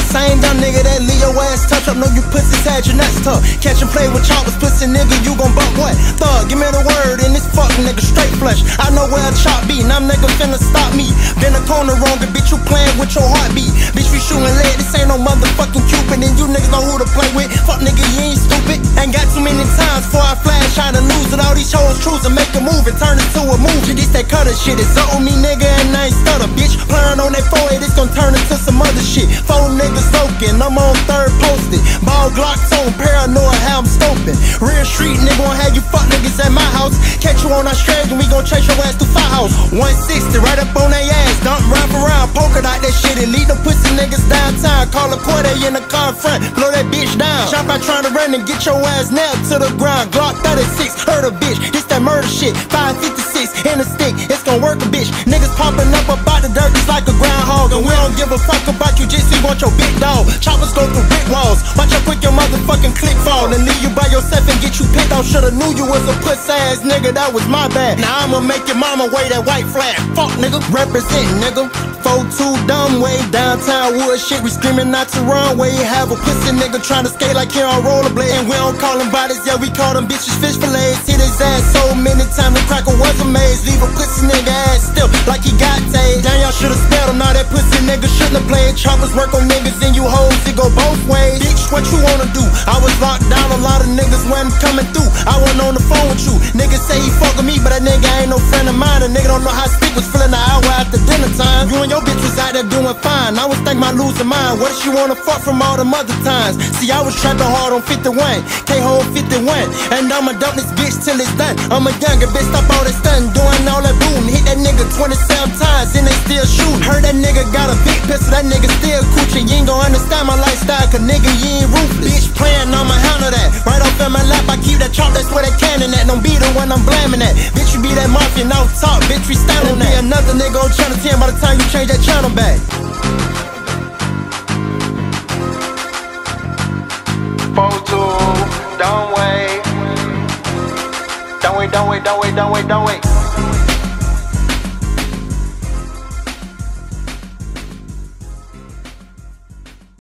Same dumb nigga that leave your ass touch up. Know you pussies had your nuts tough. Catch and play with choppers, pussy nigga, you gon' buck what? Thug, give me the word in this fuck nigga, straight flush. I know where a chop be, now nigga finna stop me. Been a corner wrong, bitch, you playin' with your heartbeat. Bitch, we shootin' lead, this ain't no motherfucking Cupid. And you niggas know who to play with. Fuck nigga, you ain't stupid. Ain't got too many times before I flash, trying to lose it. All these hoes choose to make a move and turn it to a movie. This that cutter shit, it's on me nigga, and I ain't stutter, bitch. Playin' on that forehead, it's gon' turn into some other shit. 4 niggas soaking, I'm on 3rd posted. Ball Glocks on, paranoid how I'm scoping. Real street nigga won't have you fuck niggas at my house. Catch you on Australia, we gon' chase your ass to firehouse. 160 right up on they ass, dump wrap around, poker out that shit and lead them pussy niggas downtown. Call a quarter in the car front, blow that bitch down. Chop out trying to run and get your ass nailed to the ground. Glock 36, hurt a bitch, this that murder shit. 556 in a stick, it's gon' work a bitch. Niggas popping up about the dirt just like a groundhog. And we don't give a fuck about you, just we want your big dog. Choppers go through brick walls, watch how quick your motherfucking click fall. And leave you by yourself and get you picked on. Shoulda knew you was a puss ass nigga, that was my bad. Now I'ma make your mama wear that white flag. Fuck nigga, represent nigga. 4-2 dumb way, downtown wood shit, we screaming not to run. Where you have a pussy nigga trying to skate like he on rollerblade. And we don't call them bodies, yeah, we call them bitches fish fillets. Hit his ass so many times, the cracker was amazed. Leave a pussy nigga ass still like he got tased. Damn, y'all shoulda spelled him, now that pussy nigga shouldn't have played. Choppers work on niggas and you hoes, it go both ways. Bitch, what you wanna do? I was locked down, a lot of niggas wasn't coming through. I wasn't on the phone with you. Niggas say he fuck with me, but that nigga ain't no friend of mine. A nigga don't know how stick was feeling an hour after dinner time. You and your bitch was out there doing fine. I was thinking about losing mine. What if she wanna fuck from all them other times? See, I was trapping hard on 51, K-Hole 51. And I'ma dump this bitch till it's done. I'm a younger bitch, stop all that stunting, doing all that booting. Hit that nigga 27 times and they still shooting. Heard that nigga got a big pistol, that nigga still coochie. You ain't gon' understand my lifestyle, cause nigga, you ain't ruthless. Bitch playing, I'ma handle that. Right off in my lap, I keep that chalk, that's where that cannon at. Don't be the one I'm blaming at. Bitch, you be that mafia, now talk, bitch, we stand on that. Be another nigga on channel 10 by the time you change that channel back. 4-2, don't wait. Don't wait, don't wait, don't wait, don't wait, don't wait.